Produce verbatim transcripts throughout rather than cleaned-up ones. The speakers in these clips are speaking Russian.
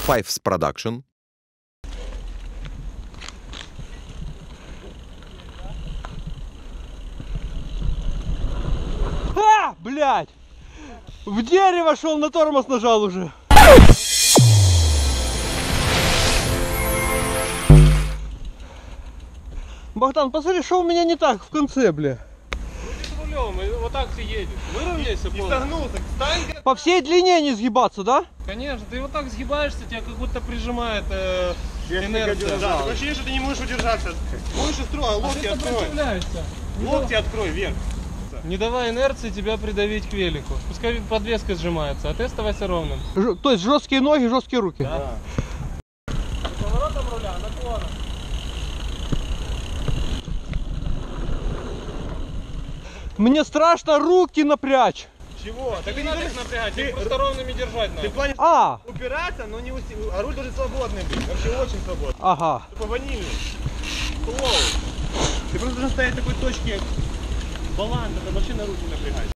Fives Production. А, блядь! В дерево шел, на тормоз нажал уже. Богдан, посмотри, что у меня не так в конце, бля. Рулем, и вот так ты едешь. Выровняйся полностью. По всей длине не сгибаться, да? Конечно, ты вот так сгибаешься, тебя как будто прижимает э, инерция. Да, такое ощущение, что ты не можешь удержаться. Можешь строго, локти а открой. Локти открой вверх. Не давай инерции тебя придавить к велику. Пускай подвеска сжимается, а ты оставайся ровным. Ж, то есть жесткие ноги, жесткие руки. Да. Поворотом руля, наклоном. Мне страшно руки напрячь. Чего? Так не надо их напрягать, их просто ровными держать надо. Ты в плане А, упираться, но не усилить. А руль должен свободный быть. Вообще очень свободный. ага. Тупо ванильный. Клоу. Ты просто должен стоять в такой точке баланса, это вообще на руки напрягать.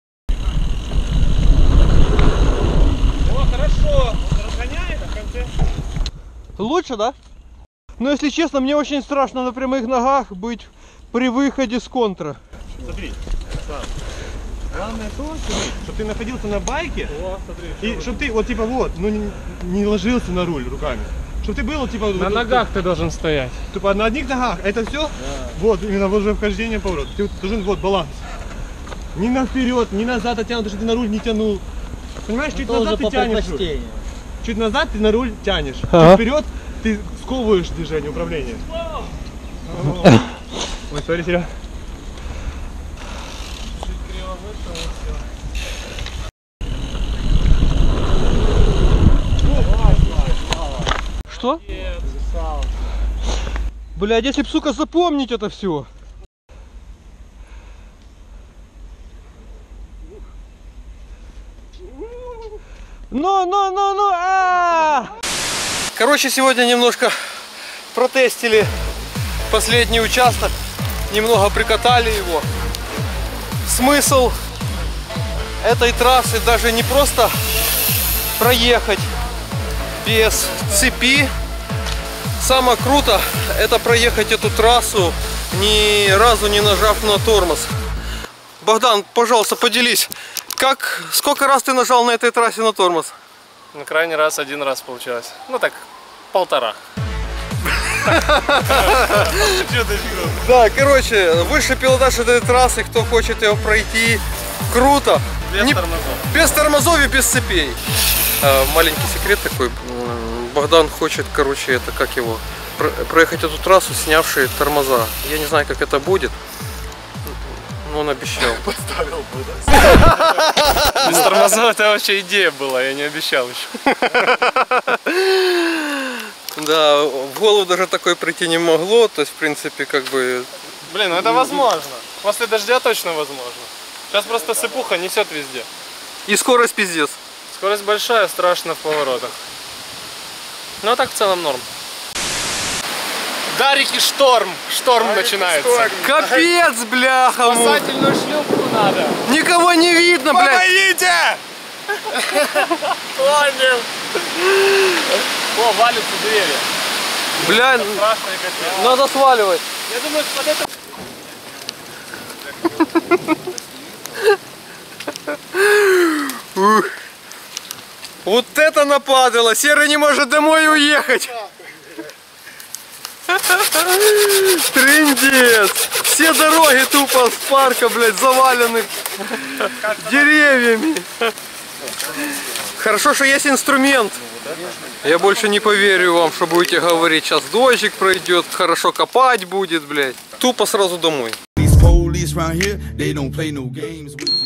О, хорошо. Он разгоняет, а в конце... Лучше, да? Но если честно, мне очень страшно на прямых ногах быть при выходе с контра. Смотри, Сам. Главное то, чтобы ты находился на байке. О, смотри, и чтобы ты вот типа вот, ну не, не ложился на руль руками. Чтобы ты был типа... На вот, ногах вот, ты должен стоять. Типа на одних ногах, это все? Да. Вот, именно вот уже вхождение поворот. Ты должен, вот, баланс. Ни на вперед, ни назад оттянут, чтобы ты на руль не тянул. Понимаешь, чуть назад ты тянешь руль. Чуть назад ты на руль тянешь. Ага. Чуть вперед ты сковываешь движение, управление. Ой, смотри, Серега. Что? Блядь, если б, сука, запомнить это все. Ну, ну, ну, ну, а! Короче, сегодня немножко протестили последний участок, немного прикатали его. Смысл этой трассы даже не просто проехать без цепи. Самое круто это проехать эту трассу, ни разу не нажав на тормоз. Богдан, пожалуйста, поделись, как, сколько раз ты нажал на этой трассе на тормоз? На крайний раз один раз получилось. Ну так, полтора. Да, короче, высший пилотаж этой трассы, кто хочет ее пройти, круто. Без Не, тормозов. Без тормозов и без цепей. А, маленький секрет такой. Богдан хочет, короче, это как его, проехать эту трассу, снявшие тормоза. Я не знаю, как это будет, но он обещал. Подставил бы, да? Без тормозов это вообще идея была, я не обещал еще. Да, в голову даже такое прийти не могло, то есть, в принципе, как бы... Блин, ну это возможно. После дождя точно возможно. Сейчас просто сыпуха несет везде. И скорость пиздец. Скорость большая, страшно в поворотах. Ну а так в целом норм. Дарики шторм. Шторм Дарики начинается. Шторм. Капец, бляха. Спасательную шлюпку надо. Никого не видно, блядь. Помогите! Понял. О, валятся деревья. Бля, надо сваливать. Я думаю, под это... Ух. Вот это нападало! Серый не может домой уехать! Трындец! Все дороги тупо с парка, блядь, завалены деревьями. Хорошо, что есть инструмент. Я больше не поверю вам, что будете говорить, сейчас дождик пройдет, хорошо копать будет, блядь. Тупо сразу домой.